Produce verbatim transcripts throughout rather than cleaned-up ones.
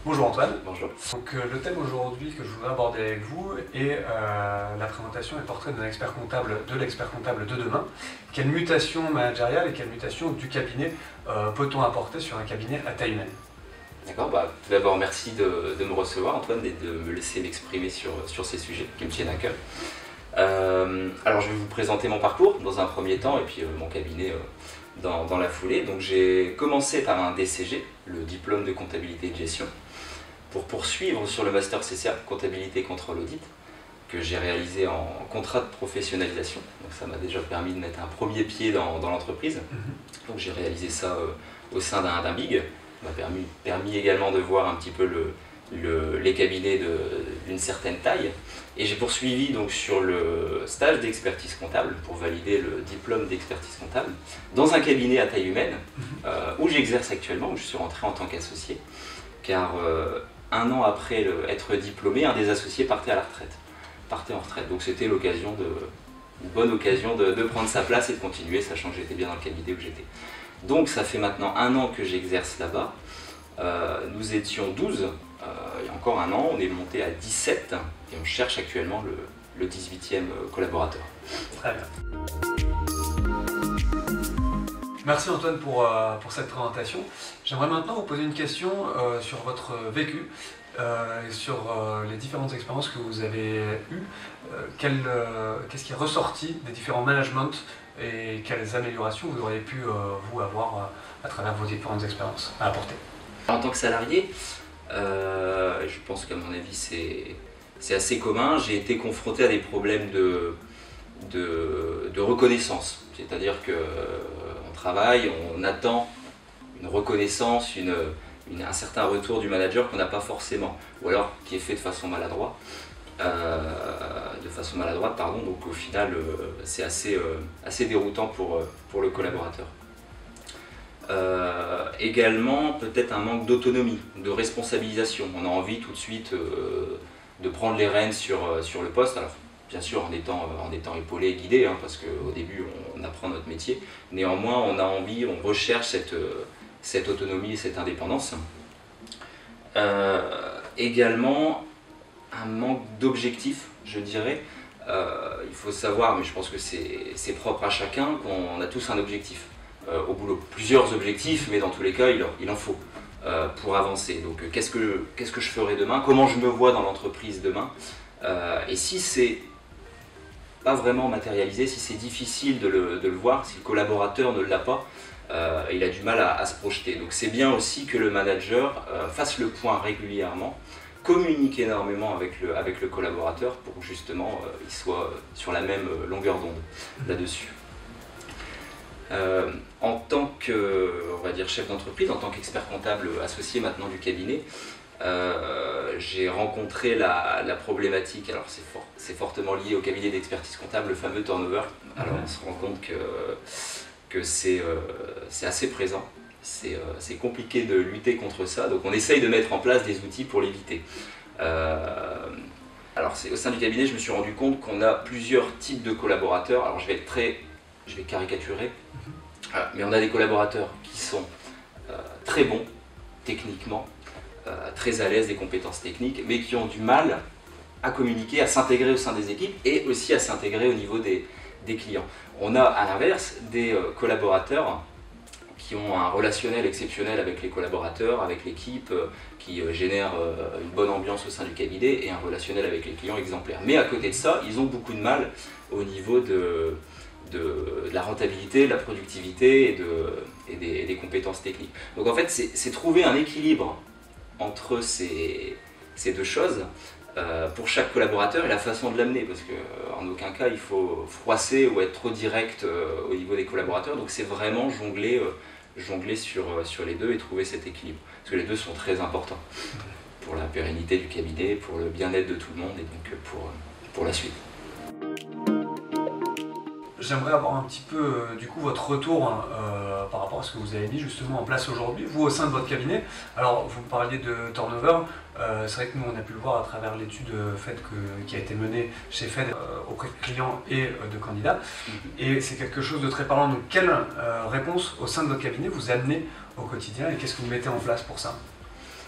Bonjour Antoine. Bonjour. Donc, euh, le thème aujourd'hui que je voudrais aborder avec vous est euh, la présentation et portrait d'un expert comptable, de l'expert comptable de demain. Quelle mutation managériale et quelle mutation du cabinet euh, peut-on apporter sur un cabinet à taille humaine? D'accord, bah, tout d'abord merci de, de me recevoir Antoine et de me laisser m'exprimer sur, sur ces sujets qui me tiennent à cœur. Euh, alors je vais vous présenter mon parcours dans un premier temps et puis euh, mon cabinet euh, dans, dans la foulée. Donc j'ai commencé par un D C G, le diplôme de comptabilité et de gestion, pour poursuivre sur le master C C A, comptabilité et contrôle audit, que j'ai réalisé en contrat de professionnalisation. Donc ça m'a déjà permis de mettre un premier pied dans, dans l'entreprise. Donc j'ai réalisé ça euh, au sein d'un d'un big. Ça m'a permis, permis également de voir un petit peu le, le, les cabinets d'une certaine taille. Et j'ai poursuivi donc sur le stage d'expertise comptable pour valider le diplôme d'expertise comptable dans un cabinet à taille humaine euh, où j'exerce actuellement, où je suis rentré en tant qu'associé. Car euh, un an après le, être diplômé, un des associés partait à la retraite, partait en retraite. Donc c'était l'occasion de, une bonne occasion de, de prendre sa place et de continuer, sachant que j'étais bien dans le cabinet où j'étais. Donc ça fait maintenant un an que j'exerce là-bas. Euh, nous étions douze, euh, il y a encore un an, on est monté à dix-sept et on cherche actuellement le, le dix-huitième collaborateur. Très bien. Merci Antoine pour, euh, pour cette présentation. J'aimerais maintenant vous poser une question euh, sur votre vécu, euh, sur euh, les différentes expériences que vous avez eues. Euh, quel, euh, Qu'est-ce qui est ressorti des différents managements et quelles améliorations vous auriez pu, euh, vous, avoir euh, à travers vos différentes expériences à apporter? En tant que salarié, euh, je pense qu'à mon avis c'est assez commun. J'ai été confronté à des problèmes de, de, de reconnaissance. C'est-à-dire qu'on travaille, on attend une reconnaissance, une, une, un certain retour du manager qu'on n'a pas forcément, ou alors qui est fait de façon maladroite. Euh, de façon maladroite, pardon. Donc au final, euh, c'est assez, euh, assez déroutant pour, pour le collaborateur. Euh, également peut-être un manque d'autonomie, de responsabilisation. On a envie tout de suite euh, de prendre les rênes sur, sur le poste, alors bien sûr en étant, en étant épaulé et guidé, hein, parce qu'au début on, on apprend notre métier. Néanmoins on a envie, on recherche cette, cette autonomie et cette indépendance. Euh, également un manque d'objectifs, je dirais. Euh, il faut savoir, mais je pense que c'est propre à chacun, qu'on a tous un objectif. Euh, au boulot. Plusieurs objectifs, mais dans tous les cas, il en, il en faut euh, pour avancer. Donc, euh, qu'est-ce que, qu'est-ce que je ferai demain? Comment je me vois dans l'entreprise demain? euh, Et si c'est pas vraiment matérialisé, si c'est difficile de le, de le voir, si le collaborateur ne l'a pas, euh, il a du mal à, à se projeter. Donc, c'est bien aussi que le manager euh, fasse le point régulièrement, communique énormément avec le, avec le collaborateur pour que justement euh, il soit sur la même longueur d'onde là-dessus. Euh, en tant que, on va dire, chef d'entreprise, en tant qu'expert comptable associé maintenant du cabinet, euh, j'ai rencontré la, la problématique, alors c'est fort, c'est fortement lié au cabinet d'expertise comptable, le fameux turnover. Alors on se rend compte que, que c'est euh, c'est assez présent, c'est euh, compliqué de lutter contre ça, donc on essaye de mettre en place des outils pour l'éviter. Euh, alors au sein du cabinet, je me suis rendu compte qu'on a plusieurs types de collaborateurs, alors je vais être très... je vais caricaturer, mais on a des collaborateurs qui sont euh, très bons techniquement, euh, très à l'aise des compétences techniques, mais qui ont du mal à communiquer, à s'intégrer au sein des équipes et aussi à s'intégrer au niveau des, des clients. On a à l'inverse des euh, collaborateurs qui ont un relationnel exceptionnel avec les collaborateurs, avec l'équipe, euh, qui euh, génèrent euh, une bonne ambiance au sein du cabinet et un relationnel avec les clients exemplaire. Mais à côté de ça, ils ont beaucoup de mal au niveau de De, de la rentabilité, de la productivité et, de, et, des, et des compétences techniques. Donc en fait, c'est trouver un équilibre entre ces, ces deux choses euh, pour chaque collaborateur et la façon de l'amener, parce qu'en aucun cas il faut froisser ou être trop direct euh, au niveau des collaborateurs. Donc c'est vraiment jongler, euh, jongler sur, sur les deux et trouver cet équilibre, parce que les deux sont très importants pour la pérennité du cabinet, pour le bien-être de tout le monde et donc pour, pour la suite. J'aimerais avoir un petit peu euh, du coup votre retour euh, par rapport à ce que vous avez mis justement en place aujourd'hui, vous au sein de votre cabinet. Alors vous me parliez de turnover, euh, c'est vrai que nous on a pu le voir à travers l'étude F E D que, qui a été menée chez F E D euh, auprès de clients et euh, de candidats. Et c'est quelque chose de très parlant. Donc quelle euh, réponse au sein de votre cabinet vous amenez au quotidien et qu'est-ce que vous mettez en place pour ça?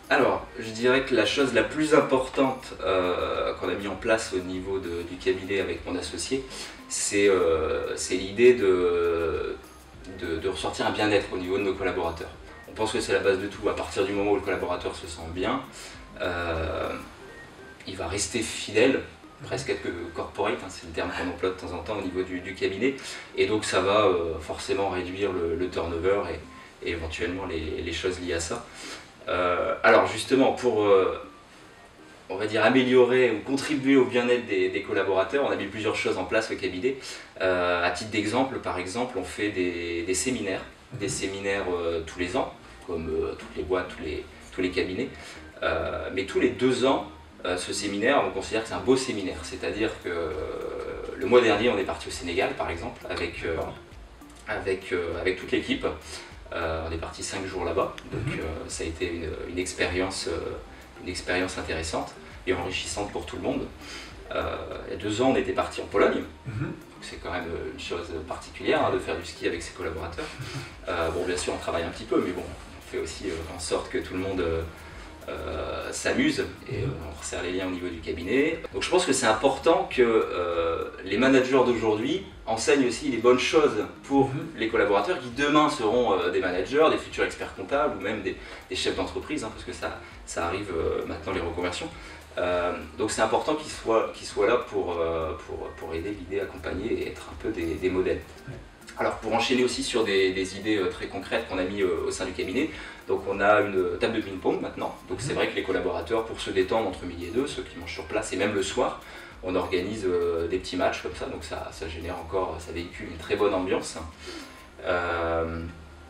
Alors, je dirais que la chose la plus importante euh, qu'on a mis en place au niveau de, du cabinet avec mon associé, c'est euh, l'idée de, de, de ressortir un bien-être au niveau de nos collaborateurs. On pense que c'est la base de tout. À partir du moment où le collaborateur se sent bien, euh, il va rester fidèle, presque être corporate, hein, c'est le terme qu'on emploie de temps en temps au niveau du, du cabinet, et donc ça va euh, forcément réduire le, le turnover et, et éventuellement les, les choses liées à ça. Euh, alors justement, pour euh, on va dire améliorer ou contribuer au bien-être des, des collaborateurs, on a mis plusieurs choses en place au cabinet. Euh, à titre d'exemple, par exemple, on fait des, des séminaires, des séminaires euh, tous les ans, comme euh, toutes les boîtes, tous les, tous les cabinets, euh, mais tous les deux ans, euh, ce séminaire, on considère que c'est un beau séminaire, c'est-à-dire que euh, le mois dernier, on est parti au Sénégal, par exemple, avec, euh, avec, euh, avec toute l'équipe. Euh, on est parti cinq jours là-bas, donc euh, ça a été une, une, expérience, euh, une expérience intéressante et enrichissante pour tout le monde. Euh, il y a deux ans, on était parti en Pologne, mm-hmm. donc c'est quand même une chose particulière hein, de faire du ski avec ses collaborateurs. Euh, bon, bien sûr, on travaille un petit peu, mais bon, on fait aussi euh, en sorte que tout le monde euh, euh, s'amuse et euh, on resserre les liens au niveau du cabinet. Donc je pense que c'est important que euh, les managers d'aujourd'hui enseignent aussi les bonnes choses pour mmh. les collaborateurs qui demain seront euh, des managers, des futurs experts comptables ou même des, des chefs d'entreprise, hein, parce que ça, ça arrive euh, maintenant les reconversions. Euh, donc c'est important qu'ils soient, qu'ils soient là pour, euh, pour, pour aider, guider, accompagner et être un peu des, des modèles. Mmh. Alors pour enchaîner aussi sur des, des idées très concrètes qu'on a mis au sein du cabinet, donc on a une table de ping-pong maintenant, donc c'est vrai que les collaborateurs, pour se détendre entre midi et deux, ceux qui mangent sur place et même le soir, on organise des petits matchs comme ça, donc ça, ça génère encore, ça véhicule une très bonne ambiance. Euh,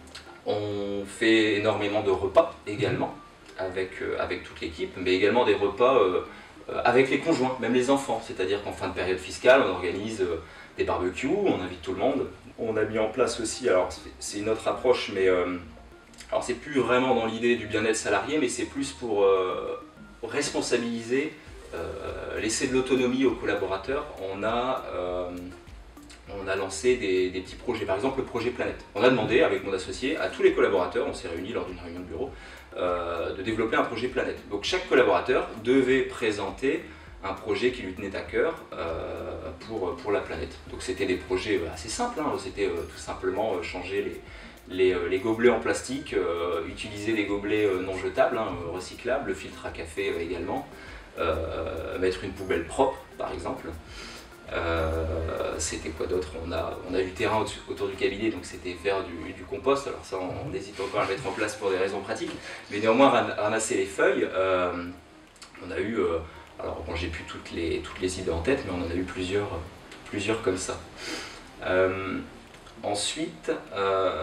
on fait énormément de repas également avec, avec toute l'équipe, mais également des repas euh, avec les conjoints, même les enfants, c'est-à-dire qu'en fin de période fiscale, on organise des barbecues, on invite tout le monde. On a mis en place aussi, alors c'est une autre approche, mais euh, alors c'est plus vraiment dans l'idée du bien-être salarié, mais c'est plus pour euh, responsabiliser, euh, laisser de l'autonomie aux collaborateurs. On a, euh, on a lancé des, des petits projets, par exemple le projet Planète. On a demandé avec mon associé à tous les collaborateurs, on s'est réunis lors d'une réunion de bureau, euh, de développer un projet Planète. Donc chaque collaborateur devait présenter un projet qui lui tenait à cœur euh, pour, pour la planète. Donc c'était des projets assez simples, hein. C'était euh, tout simplement euh, changer les, les, euh, les gobelets en plastique, euh, utiliser des gobelets euh, non jetables, hein, recyclables, le filtre à café euh, également, euh, mettre une poubelle propre par exemple. Euh, c'était quoi d'autre? On a, on a du terrain autour du cabinet, donc c'était faire du, du compost. Alors ça, on, on hésite encore à le mettre en place pour des raisons pratiques, mais néanmoins ramasser les feuilles. Euh, on a eu euh, Alors bon, j'ai plus toutes les, toutes les idées en tête, mais on en a eu plusieurs, plusieurs comme ça. Euh, ensuite, euh,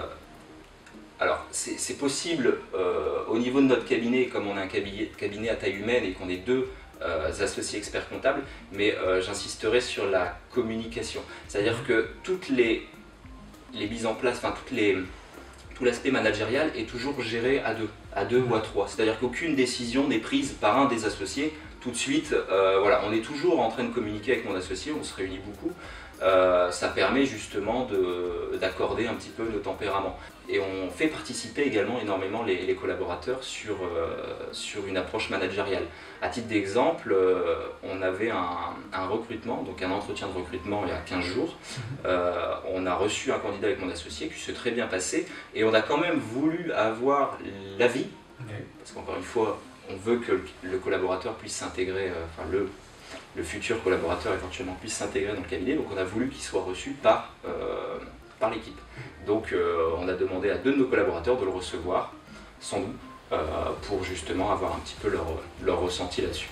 alors c'est possible euh, au niveau de notre cabinet, comme on a un cabinet, cabinet à taille humaine et qu'on est deux euh, associés experts comptables, mais euh, j'insisterai sur la communication. C'est-à-dire que toutes les, les mises en place, enfin toutes les... tout l'aspect managérial est toujours géré à deux, à deux ou à trois. C'est-à-dire qu'aucune décision n'est prise par un des associés tout de suite. Euh, voilà, on est toujours en train de communiquer avec mon associé, on se réunit beaucoup. Euh, ça permet justement d'accorder un petit peu nos tempéraments. Et on fait participer également énormément les, les collaborateurs sur, euh, sur une approche managériale. À titre d'exemple, euh, on avait un, un recrutement, donc un entretien de recrutement il y a quinze jours. Euh, on a reçu un candidat avec mon associé qui s'est très bien passé et on a quand même voulu avoir l'avis, parce qu'encore une fois, on veut que le collaborateur puisse s'intégrer, euh, enfin le, le futur collaborateur éventuellement puisse s'intégrer dans le cabinet, donc on a voulu qu'il soit reçu par, euh, par l'équipe. Donc euh, on a demandé à deux de nos collaborateurs de le recevoir sans nous, euh, pour justement avoir un petit peu leur, leur ressenti là-dessus.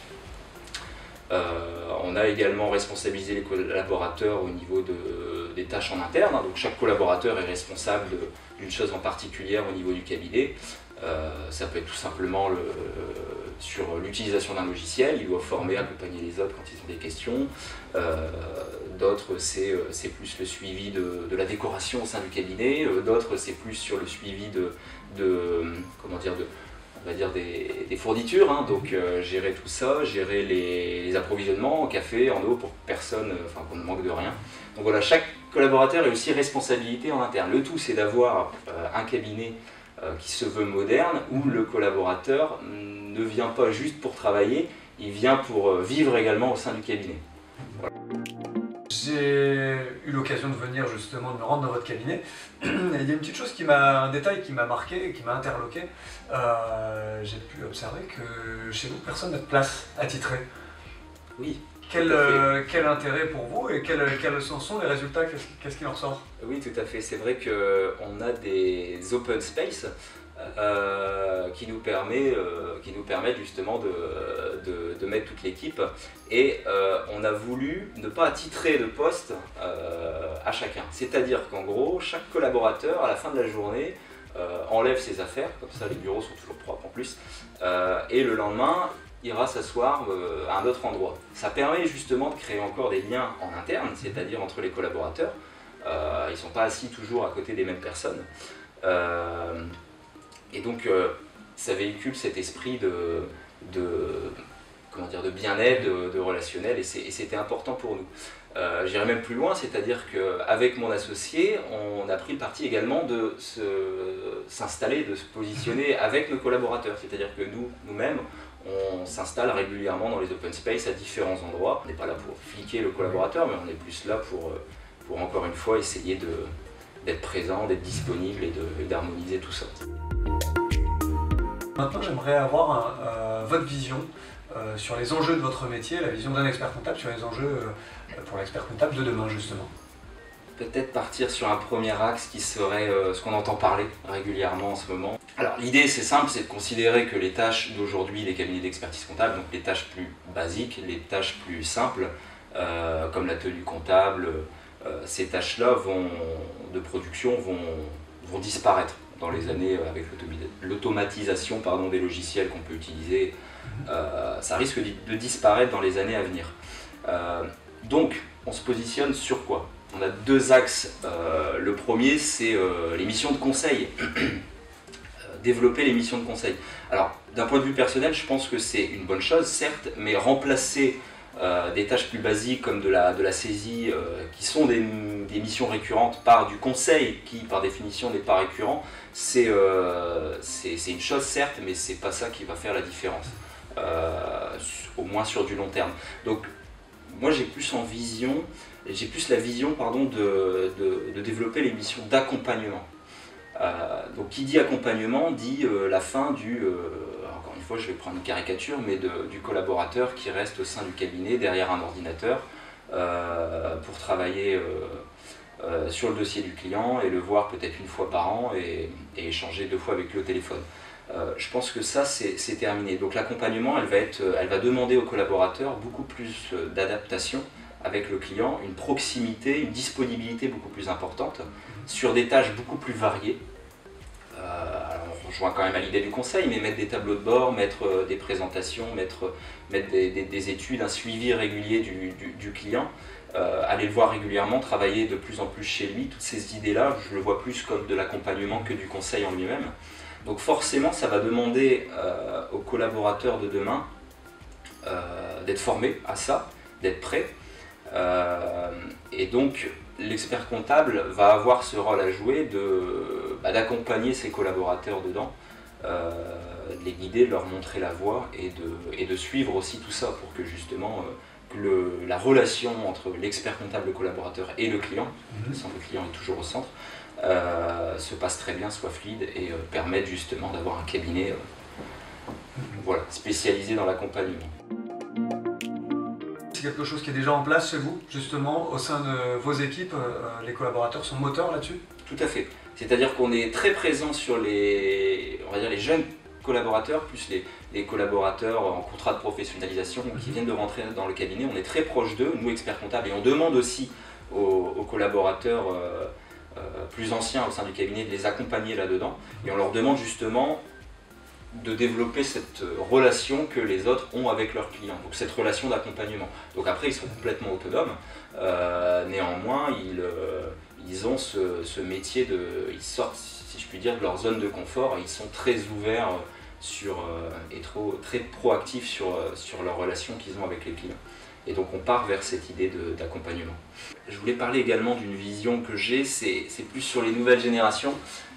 Euh, on a également responsabilisé les collaborateurs au niveau de, des tâches en interne, hein, donc chaque collaborateur est responsable d'une chose en particulier au niveau du cabinet. Euh, ça peut être tout simplement le, sur l'utilisation d'un logiciel, il doit former, accompagner les autres quand ils ont des questions. Euh, D'autres, c'est plus le suivi de, de la décoration au sein du cabinet. Euh, D'autres, c'est plus sur le suivi de, de, comment dire, de, on va dire des, des fournitures. Hein. Donc euh, gérer tout ça, gérer les, les approvisionnements en café, en eau pour que personne, enfin qu'on ne manque de rien. Donc voilà, chaque collaborateur a aussi responsabilité en interne. Le tout, c'est d'avoir euh, un cabinet qui se veut moderne, où le collaborateur ne vient pas juste pour travailler, il vient pour vivre également au sein du cabinet. Voilà. J'ai eu l'occasion de venir justement, de me rendre dans votre cabinet. Et il y a une petite chose qui m'a, un détail qui m'a marqué, qui m'a interloqué. Euh, j'ai pu observer que chez vous, personne n'a de place attitrée. Oui. Quel, euh, quel intérêt pour vous et quels, quels sont les résultats, qu'est-ce, qu'est-ce qu'il en ressort? Oui, tout à fait. C'est vrai qu'on a des open space euh, qui, nous permet, euh, qui nous permettent justement de, de, de mettre toute l'équipe. Et euh, on a voulu ne pas attitrer de poste euh, à chacun. C'est-à-dire qu'en gros, chaque collaborateur, à la fin de la journée, euh, enlève ses affaires, comme ça les bureaux sont toujours propres en plus, euh, et le lendemain, ira s'asseoir euh, à un autre endroit. Ça permet justement de créer encore des liens en interne, c'est-à-dire entre les collaborateurs. Euh, ils ne sont pas assis toujours à côté des mêmes personnes. Euh, et donc, euh, ça véhicule cet esprit de, de, comment dire, de bien-être, de, de relationnel, et c'était important pour nous. Euh, J'irai même plus loin, c'est-à-dire qu'avec mon associé, on a pris le parti également de s'installer, de se positionner avec nos collaborateurs. C'est-à-dire que nous, nous-mêmes, on s'installe régulièrement dans les open space à différents endroits. On n'est pas là pour fliquer le collaborateur, mais on est plus là pour, pour encore une fois, essayer d'être présent, d'être disponible et d'harmoniser tout ça. Maintenant, j'aimerais avoir un, euh, votre vision euh, sur les enjeux de votre métier, la vision d'un expert comptable sur les enjeux euh, pour l'expert comptable de demain, justement. Peut-être partir sur un premier axe qui serait euh, ce qu'on entend parler régulièrement en ce moment. Alors l'idée c'est simple, c'est de considérer que les tâches d'aujourd'hui des cabinets d'expertise comptable, donc les tâches plus basiques, les tâches plus simples, euh, comme la tenue comptable, euh, ces tâches-là vont, de production vont, vont disparaître dans les années avec l'automatisation pardon, des logiciels qu'on peut utiliser. Euh, ça risque de disparaître dans les années à venir. Euh, donc on se positionne sur quoi? On a deux axes. Euh, le premier, c'est euh, les missions de conseil. Développer les missions de conseil. Alors, d'un point de vue personnel, je pense que c'est une bonne chose, certes, mais remplacer euh, des tâches plus basiques comme de la, de la saisie, euh, qui sont des, des missions récurrentes, par du conseil, qui par définition n'est pas récurrent, c'est euh, c'est une chose, certes, mais c'est pas ça qui va faire la différence, euh, au moins sur du long terme. Donc, moi, j'ai plus en vision... J'ai plus la vision pardon, de, de, de développer les missions d'accompagnement. Euh, donc qui dit accompagnement dit euh, la fin du, euh, encore une fois je vais prendre une caricature, mais de, du collaborateur qui reste au sein du cabinet derrière un ordinateur euh, pour travailler euh, euh, sur le dossier du client et le voir peut-être une fois par an et, et échanger deux fois avec lui au téléphone. Euh, je pense que ça c'est terminé. Donc l'accompagnement elle va être, elle va demander au collaborateur beaucoup plus d'adaptation avec le client, une proximité, une disponibilité beaucoup plus importante sur des tâches beaucoup plus variées. Euh, alors on rejoint quand même à l'idée du conseil, mais mettre des tableaux de bord, mettre euh, des présentations, mettre, mettre des, des, des études, un suivi régulier du, du, du client, euh, aller le voir régulièrement, travailler de plus en plus chez lui. Toutes ces idées-là, je le vois plus comme de l'accompagnement que du conseil en lui-même. Donc forcément, ça va demander euh, aux collaborateurs de demain euh, d'être formés à ça, d'être prêts. Euh, et donc l'expert comptable va avoir ce rôle à jouer de, bah, d'accompagner ses collaborateurs dedans, euh, de les guider, de leur montrer la voie et de, et de suivre aussi tout ça pour que justement euh, que le, la relation entre l'expert comptable, le collaborateur et le client, mmh. le client est toujours au centre, euh, se passe très bien, soit fluide et euh, permette justement d'avoir un cabinet euh, voilà, spécialisé dans l'accompagnement. Quelque chose qui est déjà en place chez vous, justement, au sein de vos équipes, euh, les collaborateurs sont moteurs là-dessus? Tout à fait. C'est-à-dire qu'on est très présent sur les, on va dire les jeunes collaborateurs, plus les, les collaborateurs en contrat de professionnalisation qui viennent de rentrer dans le cabinet. On est très proche d'eux, nous experts comptables, et on demande aussi aux, aux collaborateurs euh, euh, plus anciens au sein du cabinet de les accompagner là-dedans. Et on leur demande justement de développer cette relation que les autres ont avec leurs clients, donc cette relation d'accompagnement. Donc après, ils sont complètement autonomes, euh, néanmoins, ils, euh, ils ont ce, ce métier de... Ils sortent, si je puis dire, de leur zone de confort, et ils sont très ouverts sur, euh, et trop, très proactifs sur, sur leur relation qu'ils ont avec les clients. Et donc on part vers cette idée d'accompagnement. Je voulais parler également d'une vision que j'ai, c'est plus sur les nouvelles générations.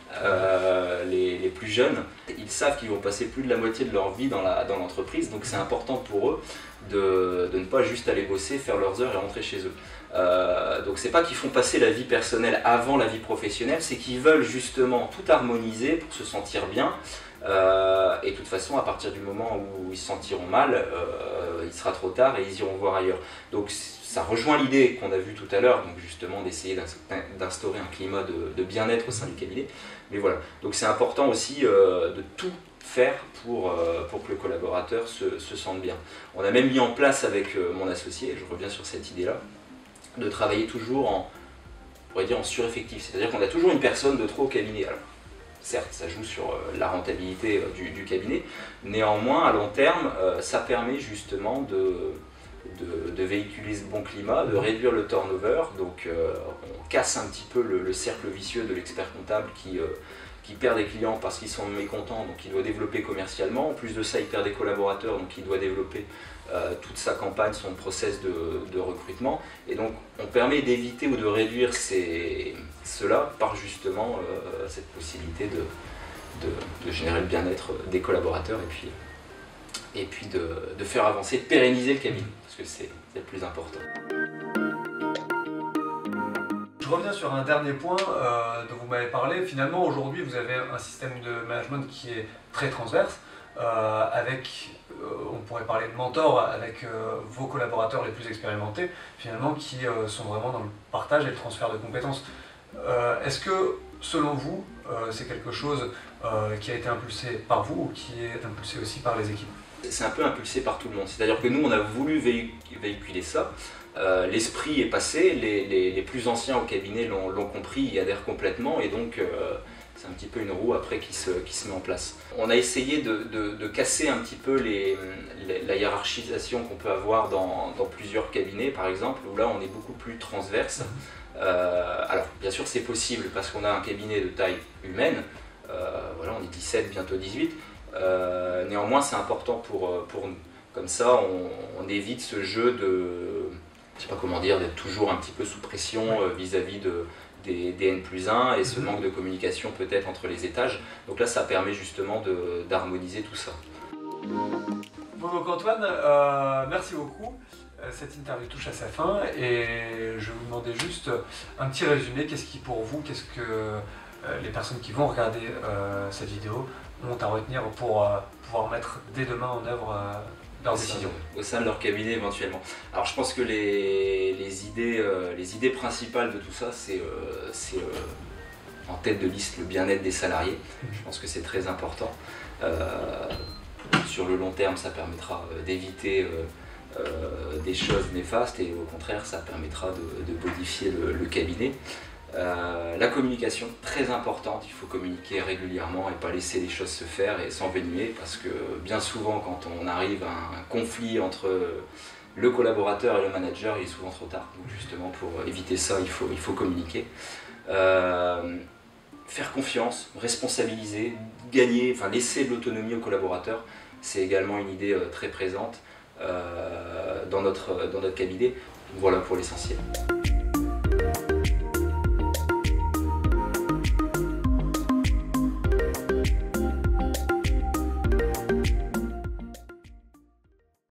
Euh, les, les plus jeunes, ils savent qu'ils vont passer plus de la moitié de leur vie dans la, dans l'entreprise, donc c'est important pour eux de, de ne pas juste aller bosser, faire leurs heures et rentrer chez eux. Euh, donc c'est pas qu'ils font passer la vie personnelle avant la vie professionnelle, c'est qu'ils veulent justement tout harmoniser pour se sentir bien. Euh, et de toute façon, à partir du moment où ils se sentiront mal, euh, il sera trop tard et ils iront voir ailleurs. Donc ça rejoint l'idée qu'on a vue tout à l'heure, donc justement d'essayer d'instaurer un climat de, de bien-être au sein du cabinet. Mais voilà, donc c'est important aussi euh, de tout faire pour, euh, pour que le collaborateur se, se sente bien. On a même mis en place avec euh, mon associé, je reviens sur cette idée-là, de travailler toujours en, on pourrait dire en sureffectif, c'est-à-dire qu'on a toujours une personne de trop au cabinet. Alors, certes, ça joue sur euh, la rentabilité euh, du, du cabinet, néanmoins, à long terme, euh, ça permet justement de, de, de véhiculer ce bon climat, de réduire le turnover, donc euh, on casse un petit peu le, le cercle vicieux de l'expert comptable qui, euh, qui perd des clients parce qu'ils sont mécontents, donc il doit développer commercialement. En plus de ça, il perd des collaborateurs, donc il doit développer euh, toute sa campagne, son process de, de recrutement. Et donc on permet d'éviter ou de réduire ces, cela par justement euh, cette possibilité de, de, de générer le bien-être des collaborateurs et puis, et puis de, de faire avancer, de pérenniser le cabinet, parce que c'est le plus important. Je reviens sur un dernier point euh, dont vous m'avez parlé. Finalement, aujourd'hui, vous avez un système de management qui est très transverse, euh, avec, euh, on pourrait parler de mentors, avec euh, vos collaborateurs les plus expérimentés, finalement, qui euh, sont vraiment dans le partage et le transfert de compétences. Euh, Est-ce que, selon vous, euh, c'est quelque chose euh, qui a été impulsé par vous ou qui est impulsé aussi par les équipes? C'est un peu impulsé par tout le monde. C'est-à-dire que nous, on a voulu véhiculer ça. Euh, L'esprit est passé, les, les, les plus anciens au cabinet l'ont compris, y adhèrent complètement, et donc euh, c'est un petit peu une roue après qui se, qui se met en place. On a essayé de, de, de casser un petit peu les, les, la hiérarchisation qu'on peut avoir dans, dans plusieurs cabinets, par exemple, où là on est beaucoup plus transverse. Euh, alors bien sûr c'est possible parce qu'on a un cabinet de taille humaine, euh, voilà, on est dix-sept, bientôt dix-huit, euh, néanmoins c'est important pour, pour nous. Comme ça on, on évite ce jeu de, je sais pas comment dire, d'être toujours un petit peu sous pression vis-à-vis euh, -vis de, des, des N plus un et ce manque de communication peut-être entre les étages. Donc là ça permet justement d'harmoniser tout ça. Bon, donc Antoine, euh, merci beaucoup. Cette interview touche à sa fin et je vais vous demander juste un petit résumé. Qu'est-ce qui pour vous, qu'est-ce que euh, les personnes qui vont regarder euh, cette vidéo ont à retenir pour euh, pouvoir mettre dès demain en œuvre euh, leurs décisions au sein de leur cabinet éventuellement. Alors je pense que les, les, idées, euh, les idées principales de tout ça, c'est euh, euh, en tête de liste le bien-être des salariés. Je pense que c'est très important. Euh, sur le long terme, ça permettra d'éviter euh, Euh, des choses néfastes et au contraire ça permettra de, de modifier le, le cabinet. Euh, la communication, très importante, il faut communiquer régulièrement et pas laisser les choses se faire et s'envenimer parce que bien souvent quand on arrive à un conflit entre le collaborateur et le manager, il est souvent trop tard. Donc justement pour éviter ça, il faut, il faut communiquer. Euh, faire confiance, responsabiliser, gagner, enfin laisser de l'autonomie aux collaborateurs, c'est également une idée euh, très présente. Euh, dans, notre, dans notre cabinet. Voilà pour l'essentiel.